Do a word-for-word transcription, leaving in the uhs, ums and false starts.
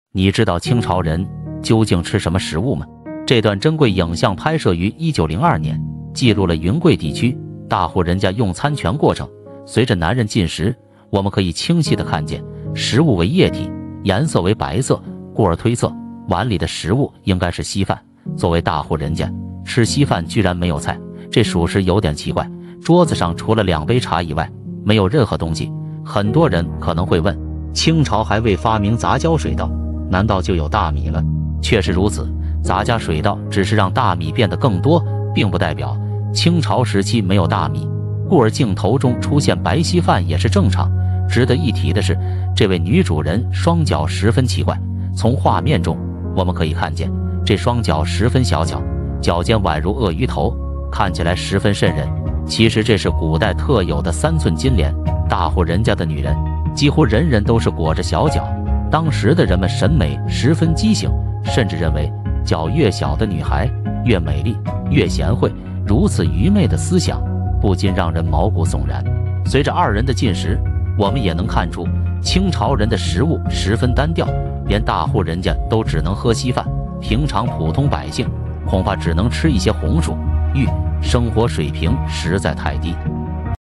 你知道清朝人究竟吃什么食物吗？这段珍贵影像拍摄于一九零二年，记录了云贵地区大户人家用餐全过程。随着男人进食，我们可以清晰地看见食物为液体，颜色为白色，故而推测碗里的食物应该是稀饭。作为大户人家，吃稀饭居然没有菜，这属实有点奇怪。桌子上除了两杯茶以外，没有任何东西。很多人可能会问，清朝还未发明杂交水稻，难道就有大米了？确实如此，杂加水稻只是让大米变得更多，并不代表清朝时期没有大米，故而镜头中出现白稀饭也是正常。值得一提的是，这位女主人双脚十分奇怪，从画面中我们可以看见这双脚十分小巧，脚尖宛如鳄鱼头，看起来十分瘆人。其实这是古代特有的三寸金莲，大户人家的女人几乎人人都是裹着小脚。当时的人们审美十分畸形，甚至认为脚越小的女孩越美丽越贤惠。如此愚昧的思想不禁让人毛骨悚然。随着二人的进食，我们也能看出清朝人的食物十分单调，连大户人家都只能喝稀饭，平常普通百姓恐怕只能吃一些红薯、玉，生活水平实在太低。